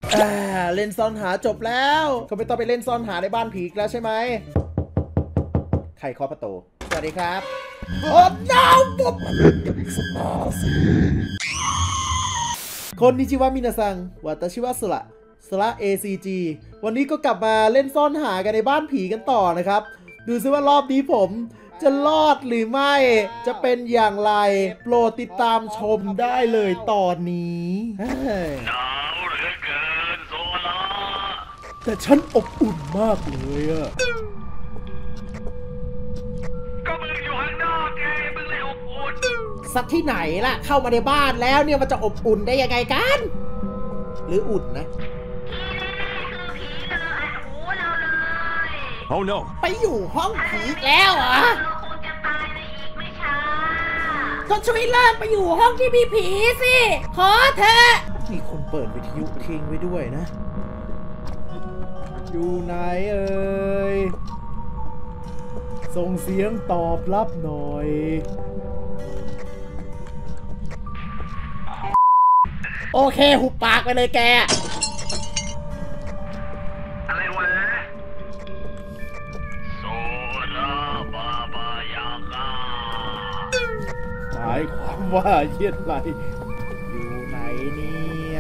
เล่นซ่อนหาจบแล้วก็ไม่ต้องไปเล่นซ่อนหาในบ้านผีแล้วใช่ไหมใครเคาะประตูสวัสดีครับโอ้น้าวปุ๊บมาเล่นกันอีกสักตาสิคนนิจิวะมินาซังวัตชิวะสละ ACG วันนี้ก็กลับมาเล่นซ่อนหากันในบ้านผีกันต่อนะครับดูซิว่ารอบนี้ผมจะรอดหรือไม่จะเป็นอย่างไรโปรดติดตามชมได้เลยตอนนี้หนาวเหลือเกินโซล่าแต่ฉันอบอุ่นมากเลยอะก็มึงอยู่ข้างนอกไงมึงเลยอบอุ่นสักที่ไหนล่ะเข้ามาในบ้านแล้วเนี่ยมันจะอบอุ่นได้ยังไงกันหรืออุ่นนะ Oh no ไปอยู่ห้องผีแล้วเหรอก็ช่วยเลิกไปอยู่ห้องที่มีผีสิขอเถอะมีคนเปิดวิทยุทิ้งไว้ด้วยนะอยู่ไหนเอ่ยส่งเสียงตอบรับหน่อยโอเคหุบปากไปเลยแกอะไรวะโซลาบาบายากาหมายความว่าเยี่ยนไรอยู่ไหนเนี่ย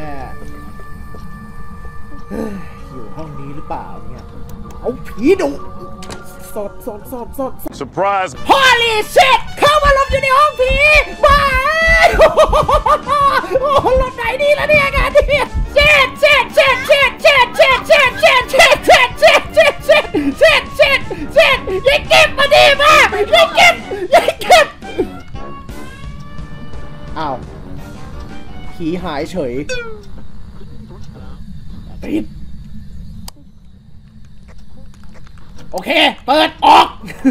อยู่ห้องนี้หรือเปล่าเนี่ยเอาผีดุสด Surprise Holy shit เข้ามาลบอยู่ในห้องผีบ้าโอ้รถไหนดีล่ะเนี่ยงานเนี่ยเช็ดยายเก็บมาดีมากยายเก็บอ้าวผีหายเฉยปิดโอเคเปิดออก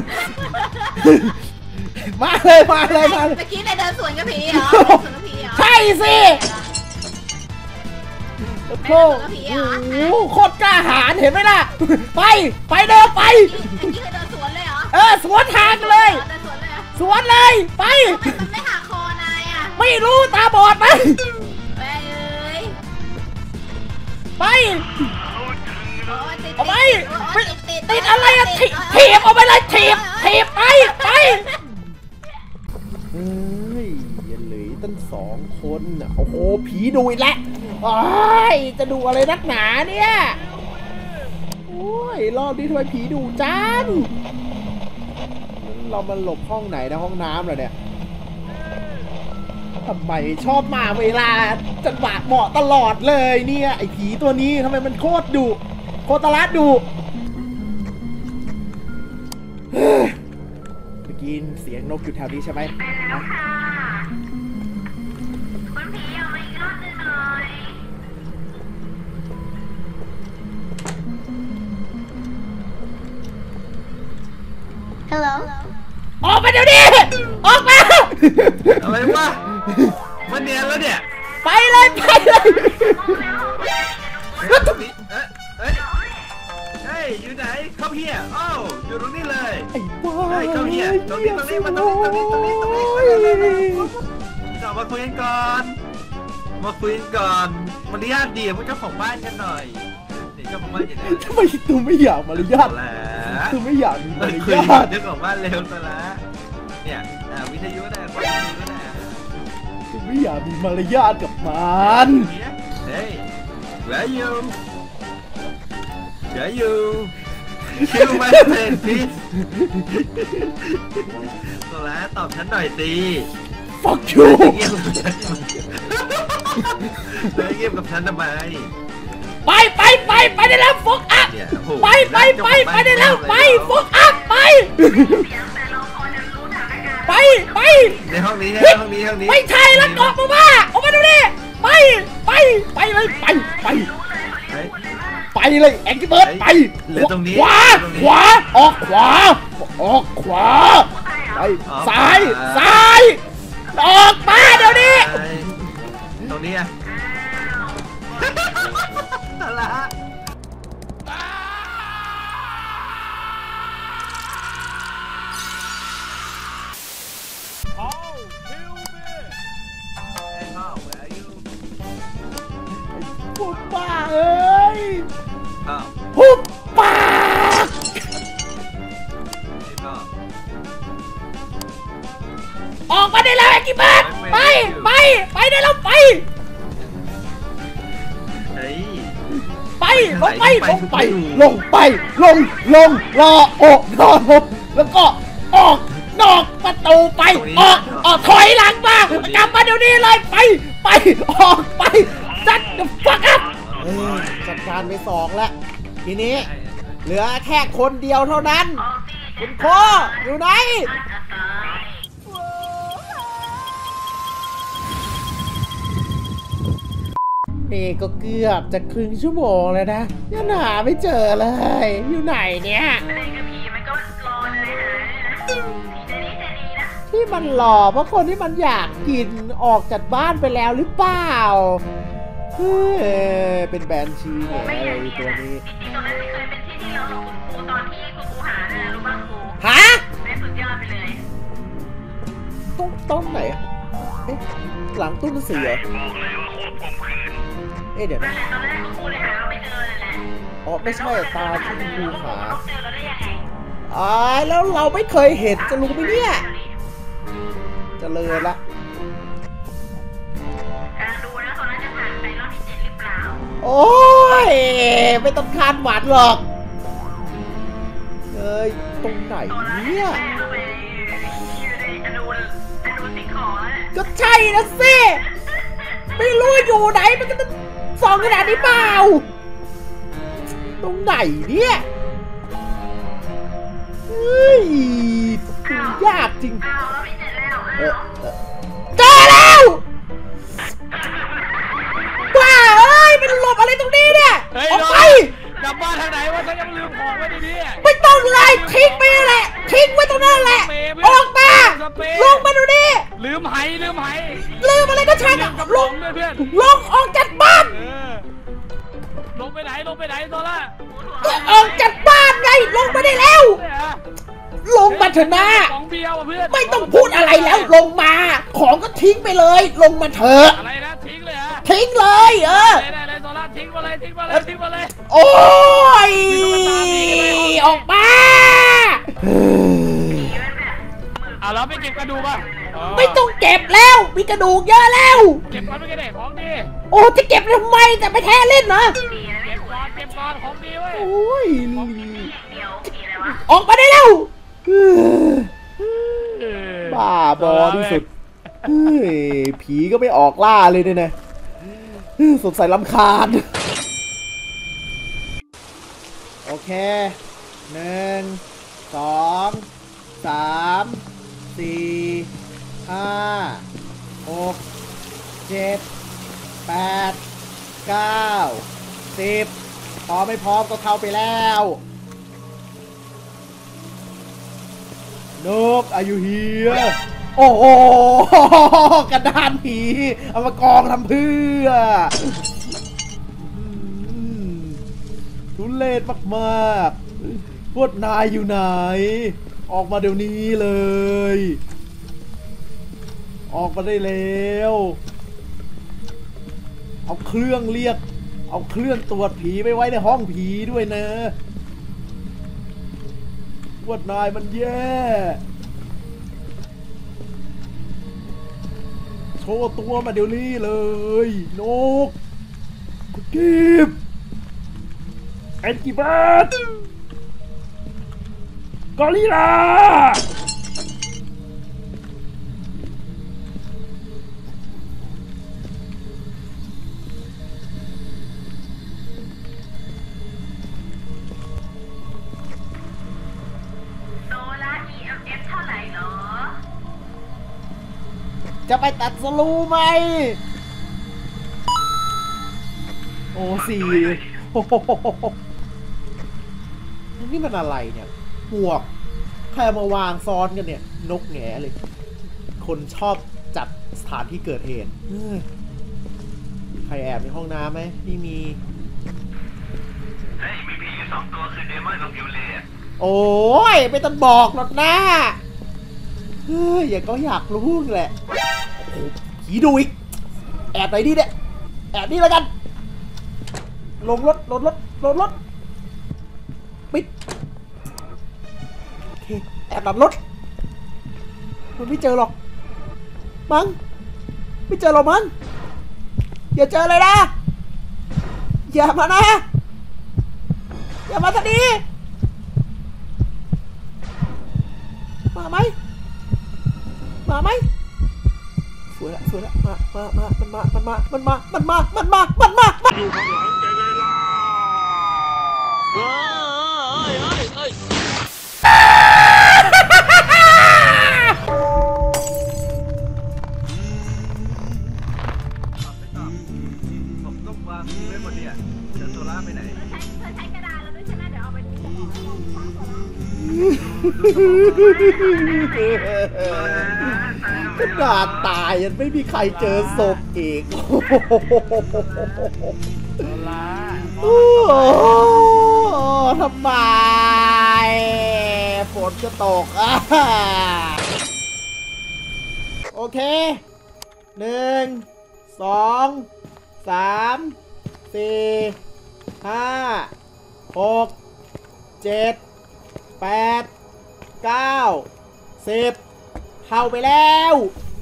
มาเลยเมื่อกี้เดินสวนกับผีเหรอใช่สิโอ้โหโคตรกล้าหาญเห็นไหมล่ะไปเดินไปเมื่อกี้เดินสวนเลยเหรอสวนทางเลยสวนเลยไปมันไม่หักคอนายอ่ะไม่รู้ตาบอดไหมไปเอาไปติดอะไรอะถีบเอาไปเลยถีบไปเฮ้ยยังเหลือตั้ง2 คนอ่ะโอ้โหผีดูอีกแล้วจะดูอะไรนักหนาเนี่ยโอ้ยรอบนี้ทำไมผีดูจังเรามาหลบห้องไหนนะห้องน้ำเหรอเนี่ยทำไมชอบมาเวลาจังหวะเหมาะตลอดเลยเนี่ยไอ้ผีตัวนี้ทำไมมันโคตรดุโคตรตลาดดุเมื่อกี้เสียงนกอยู่แถวนี้ใช่ไหมคุณผีเอาไปอีกรอบนึงหน่อยฮัลโหลออกมาเดี๋ยวนี้ออกมาอะไรวะมันเนียนแล้วเนี่ยไปเลยเฮ้ยอยู่ไหนเข้าเฮียอ้าวอยู่ตรงนี้เลยไอ้บ้าเข้าเฮียตรงนี้มาตรงนี้กลับมาคุยกันก่อนมารยาทดีพวกเจ้าของบ้านกันหน่อยเจ้าของบ้านอย่างนี้ทำไมตูไม่อยากมารยาทตูไม่อยากมีมารยาทเจ้าของบ้านเร็วซะแล้วเนี่ยวิทยุนะตูไม่อยากมีมารยาทกับมันเฮ้ย where you คิวมาเซนพีสโซล่าตอบฉันหน่อยสิ fuck you เงียบกับฉันทำไมไปได้แล้วโฟกอัพไปได้แล้วไปโฟกอัพไปในห้องนี้ไม่ใช่แล้วเกาะมาออกมาดูดิไปเลยไปเลยแองกี้เบิร์ดไปขวาออกขวาไปซ้ายออกมาเดี๋ยวนี้ตรงนี้อะตะละพวกบ้าเอ้อ้าวหุบปากนี่ก็ออกมาได้แล้วแองกี้เบิร์ดไปได้แล้วไปเฮ้ยไปลงไปรออกนอนแล้วก็ออกนอกประตูไปออกถอยหลังมากลับมาเดี๋ยวนี้เลยไปออกไปจัดฟักอัพจัดการไป2แล้วทีนี้เหลือแค่คนเดียวเท่านั้นคุณพ่ออยู่ไหนนี่ก็เกือบจะครึ่งชั่วโมงแล้วนะยังหาไม่เจอเลยอยู่ไหนเนี่ยที่มันหล่อเพราะคนที่มันอยากกินออกจากบ้านไปแล้วหรือเปล่าเป็นแบนชีเนี่ยไอ้ตัวนี้จริงๆตรงนั้นเคยเป็นที่ที่เราส่งคุณครูตอนที่คุณครูหาเนี่ยรู้ป่ะครูฮะเป็นสุดยอดไปเลยต้นไหนเอ๊ะหลังตู้หนังสือเหรอเดี๋ยวนะตอนแรกคุณครูเลยหาเราไม่เจอเลยแหละอ๋อไม่ใช่ตาที่คุณครูหาต้องเจอเราได้ยังไงแล้วเราไม่เคยเห็นจะรู้ไหมเนี่ยเจะเลยละกำลังดูนะตอนนั้นจะผ่านไปรอบที่7หรือเปล่าโอ้ยไม่ต้องคาดหวังหรอกตรงไหนเนี่ยเข้าไปอยู่ในอนูสิ่งของแล้วก็ใช่นะสิไม่รู้อยู่ไหนมันก็ต้องส่องขนาดนี้เปล่าตรงไหนเนี่ยเฮ้ยยากจริงอ้าวรอบที่7แล้วเจอแล้วว้าเอ้ยมันหลบอะไรตรงนี้เนี่ยออกไปกลับบ้านทางไหนวะฉันยังลืมของไว้ในนี้ไม่ต้องเลยทิ้งไปแหละทิ้งไว้ตรงนั้นแหละออกมาลงมาดูดิลืมไหลืมอะไรก็ช่างลงด้วยเพื่อนลงออกจากบ้านลงไปไหนโซล่าก็ออกจากบ้านไงลงมาได้แล้ว ลงมาเถอะนะของเบียร์เพื่อนไม่ต้องพูดอะไรแล้วลงมาของก็ทิ้งไปเลยลงมาเถอะอะไรนะทิ้งเลยฮะทิ้งเลยได้โซล่าทิ้งมาเลยโอ้ยออกมาเอาแล้วไม่เก็บกระดูกป่ะไม่ต้องเก็บแล้วมีกระดูกเยอะแล้วเก็บมันไม่ได้ของดีโอ้จะเก็บทำไมแต่ไปแท้เล่นเหรอเก็บก่อนของดีเว้ยโอ้ยเดียวผีอะไรวะออกมาได้แล้วบ้าบอที่สุดเฮ้ยผีก็ไม่ออกล่าเลยเนี่ยนะสงสัยรำคาญโอเค1 2 3 4 5 6 7 8 9 10พอไม่พร้อมก็เข้าไปแล้วนกอายุเฮียโอ้โหกระดานผีเอามากองทำเพื่อทุเรศมากๆพวกนายอยู่ไหนออกมาเดี๋ยวนี้เลยออกมาได้แล้วเอาเครื่องเรียกเอาเครื่องตรวจผีไปไว้ในห้องผีด้วยนะพวกนายมันแย่โชว์ตัวมาเดี๋ยวนี้เลยนกกุกิบแอนกิบัตกอริลลาโซล่า EMF เท่าไหร่เหรอจะไปตัดสลูไหมโอ้4โอ้โหนี่มันอะไรเนี่ยหมวกใครมาวางซ้อนกันเนี่ยนกแง่เลยคนชอบจัดสถานที่เกิดเหตุใครแอบในห้องน้ำไหมนี่มีเฮ้ยมีผีอยู่2 ตัวคือเดมอนกับพิวเล่โอ้ยไม่ต้องบอกหรอกนะอย่าก็อยากรู้แหละโอ้ผีดูอีกแอบไหนดีเนี่ยแอบนี่แล้วกันลงรถปิดโอเคแอบหลับรถมันไม่เจอหรอกมั้งไม่เจอหรอกมั้งอย่าเจอเลยนะอย่ามานะอย่ามาทันทีมาไหมมาไหมสวยละสวยละมามันมาอยู่ข้างหลังแกไงล่ะเอ้ยผมต้องวางทิ้งไว้หมดเนี่ยเดี๋ยวโซล่าไปไหนใช้กระดาษแล้วด้วยใช่ไหมเดี๋ยวเอาไปดูขนาดตายยังไม่มีใครเจอศพอีกโอ้ทำไมฝนจะตกโอเค1 2 3 4 5 6 7 8 9 10เข้าไปแล้ว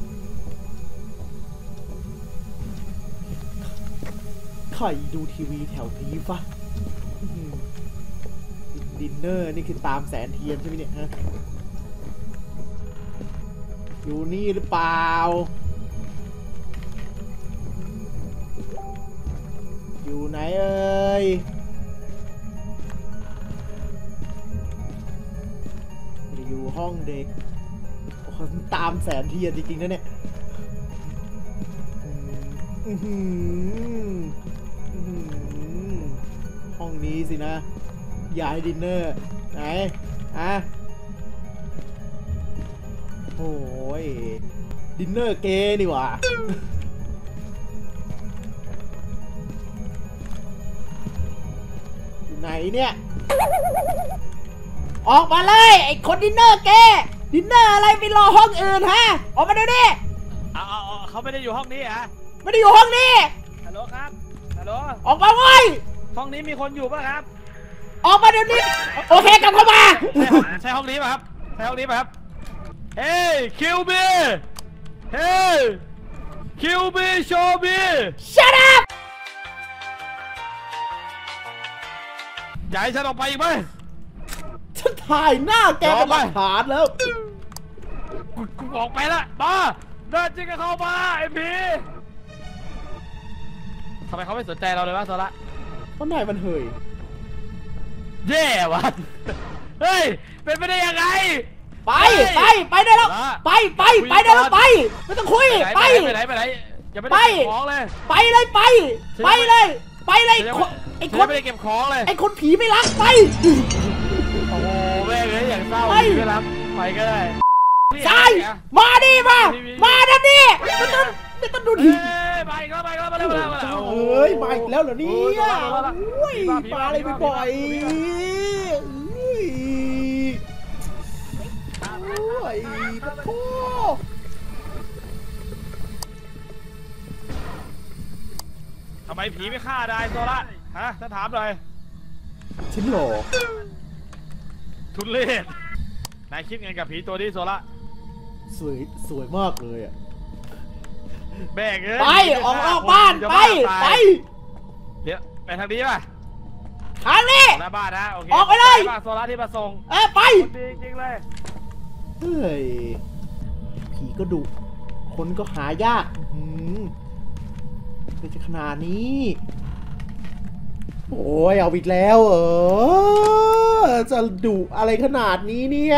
ใครดูทีวีแถวนี้ฟะดินเนอร์นี่คือตามแสนเทียนใช่ไหมเนี่ยฮะอยู่นี่หรือเปล่าอยู่ไหนเอ่ยอยู่ห้องเด็กตามแสนเทียนจริงๆนะเนี่ยห้องนี้สินะย้ายดินเนอร์ไหนโอ้ยดินเนอร์เกย์นี่หว่าอยู่ไหนเนี่ยออกมาเลยไอ้คนดินเนอร์เกย์ดินเนอร์อะไรไปรอห้องอื่นฮะออกมาดูดิเขาไม่ได้อยู่ห้องนี้ฮะไม่ได้อยู่ห้องนี้ฮัลโหลครับฮัลโหลออกมาเว้ยห้องนี้มีคนอยู่ป่ะครับออกมาเดี๋ยวนี้โอเคกลับเข้ามาใช่ห้องนี้ป่ะครับใช่ห้องนี้ป่ะครับเฮ้ยคิวบีเฮ้ยคิวบีโชบี shut up อยากให้ฉันออกไปอีกไหมฉันถ่ายหน้าแกเป็นหลักฐานแล้วกูออกไปละมาเดินจริงก็เข้ามาไอ้พีทำไมเขาไม่สนใจเราเลยวะโซละเพราะนายมันเหยแย่วะเฮ้ยเป็นไปได้ยังไงไปได้แล้วไปได้แล้วไปไม่ต้องคุยไปไหนอย่าไปเก็บของเลยไปเลยไอ้คนไม่ได้เก็บของเลยไอ้คนผีไม่รักไปโอ้แม่เลยอย่างเศร้าไม่รักไปก็ได้ใช่มาดิมาดันดิไม่ต้องดูทีไปก็มาแล้วเฮ้ยมาอีกแล้วเหรอเนี่ยมาอะไรบ่อยปะโถทำไมผีไม่ฆ่าได้โซละฮะถ้าถามหน่อยชิ้นหรอทุเรศนายคิดไงกับผีตัวนี้โซละสวยมากเลยอ่ะแบกเลยไปออกบ้านไปเดี๋ยวไปทางนี้ป่ะทางนี้หน้าบ้านนะโอเคออกไปเลยโซละที่มาส่งไปดีจริงเลยเฮ้ยผีก็ดุคนก็หายากเป็นจะขนาดนี้โอ้ยเอาอีกแล้วจะดุอะไรขนาดนี้เนี่ย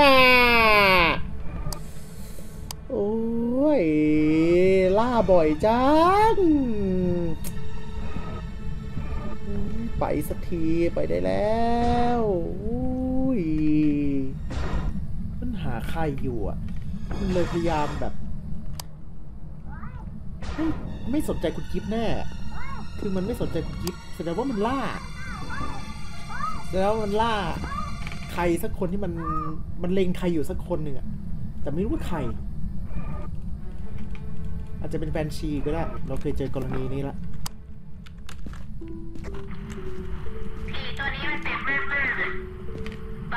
โอ้ยล่าบ่อยจังไปสักทีไปได้แล้วอุ้ยมันหาใครอยู่อ่ะมันเลยพยายามแบบไม่สนใจคุณกิฟต์แน่คือมันไม่สนใจคุณกิฟต์แสดงว่ามันล่าใครสักคนที่มันเล็งใครอยู่สักคนหนึ่งอะแต่ไม่รู้ว่าใครอาจจะเป็นแบนชีก็ได้เราเคยเจอกรณีนี้ละผีตัวนี้มันเป็นมากเลย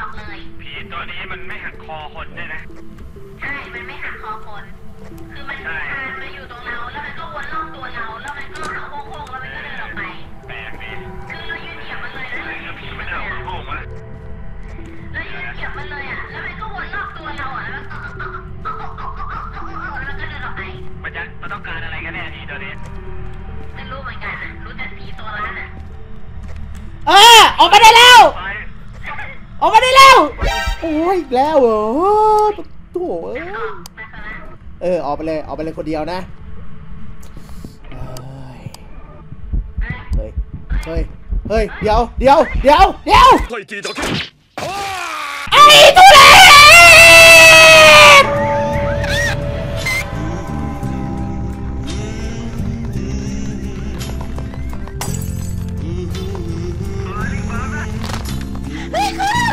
บอกเลยผีตัวนี้มันไม่หักคอคนด้วยนะใช่ มันไม่หักคอคน คือมันคานมาอยู่ตรงเรา แล้วมันก็วนรอบตัวเรา แล้วมันก็หาโค้งๆแล้วมันก็เดินออกไปแปลกดีคือเรายืนเหยียบมันเลยนะเราผีมันเอาโง่มายืนเหยียบมันเลยอ่ะ แล้วมันก็วนรอบตัวเราอ่ะ แล้วมันก็เดินออกไปมันต้องการอะไรกันแน่ผีตัวนี้ไม่รู้เหมือนกันนะรู้แต่ผีตัวร้านอ่ะออกมาได้แล้วไปออกมาได้แล้ว โอ้ยอีกแล้วเหรอโถ่เอ้ยออกมาซะนะออกไปเลยคนเดียวนะเฮ้ยเดี๋ยวไอ้ตุเรศเฮ้ย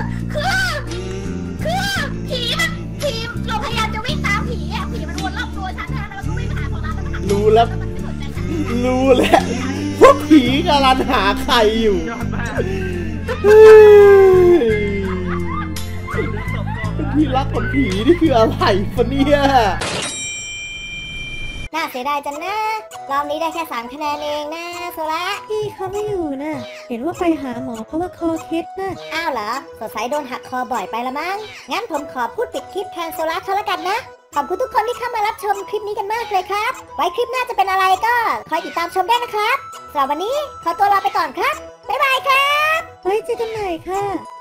คือผีเราพยายามจะวิ่งตามผีอ่ะผีมันวนรอบตัวฉันนะแล้วก็วิ่งไปหาของร้านแล้วมันรู้แล้วมันไม่สนใจฉันรู้แล้วว่าผีกำลังหาใครอยู่ยอดมากเฮ้ยที่รักของผีนี่คืออะไรฟะเนี่ยน่าเสียดายจังนะรอบนี้ได้แค่3คะแนนเองนะโซละพี่เขาไม่อยู่นะ เห็นว่าไปหาหมอเพราะว่าคอเคล็ดนะอ้าวเหรอสงสัยโดนหักคอบ่อยไปละมั้งงั้นผมขอพูดปิดคลิปแทนโซละเขาละกันนะขอบคุณทุกคนที่เข้ามารับชมคลิปนี้กันมากเลยครับไว้คลิปหน้าจะเป็นอะไรก็คอยติดตามชมได้นะครับสำหรับวันนี้ขอตัวลาไปก่อนครับบ๊ายบายครับไว้เจอกันใหม่ค่ะ